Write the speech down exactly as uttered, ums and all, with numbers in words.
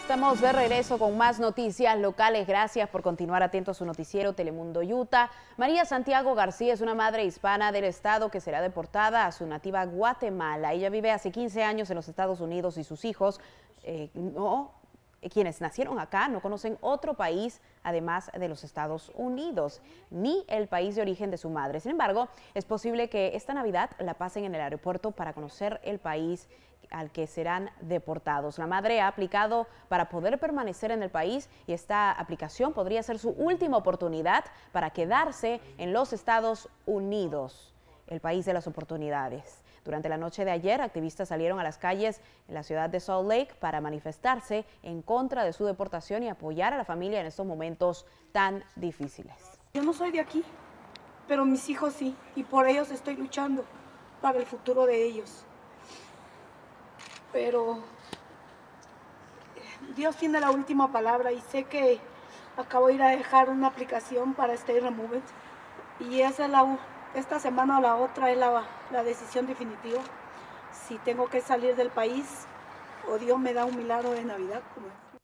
Estamos de regreso con más noticias locales. Gracias por continuar atento a su noticiero Telemundo Utah. María Santiago García es una madre hispana del estado que será deportada a su nativa Guatemala. Ella vive hace quince años en los Estados Unidos y sus hijos eh, no, quienes nacieron acá no conocen otro país además de los Estados Unidos, ni el país de origen de su madre. Sin embargo, es posible que esta Navidad la pasen en el aeropuerto para conocer el país al que serán deportados. La madre ha aplicado para poder permanecer en el país y esta aplicación podría ser su última oportunidad para quedarse en los Estados Unidos, el país de las oportunidades. Durante la noche de ayer, activistas salieron a las calles en la ciudad de Salt Lake para manifestarse en contra de su deportación y apoyar a la familia en estos momentos tan difíciles. Yo no soy de aquí, pero mis hijos sí, y por ellos estoy luchando para el futuro de ellos. Pero Dios tiene la última palabra y sé que acabo de ir a dejar una aplicación para Stay Removed y esa es la, esta semana o la otra es la, la decisión definitiva. Si tengo que salir del país o Dios me da un milagro de Navidad. Como